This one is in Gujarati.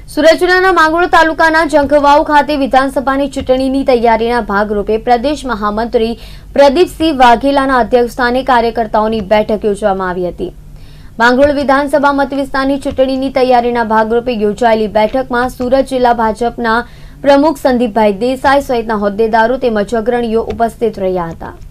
સુરત જિલ્લાના માંગરોળ તાલુકાના જંખવાવ ખાતે વિધાનસભાની ચૂંટણીની તૈયારીના ભાગરૂપે પ્રદેશ મહામંત્રી પ્રદીપસિંહ વાઘેલાના અધ્યક્ષસ્થાને કાર્યકર્તાઓની બેઠક યોજવામાં આવી હતી। માંગરોળ વિધાનસભા મતવિસ્તારની ચૂંટણીની તૈયારીના ભાગરૂપે યોજાયેલી બેઠકમાં સુરત જિલ્લા ભાજપના પ્રમુખ સંદીપભાઈ દેસાઈ સહિતના હોદ્દેદારો તેમજ અગ્રણીઓ ઉપસ્થિત રહ્યા હતા।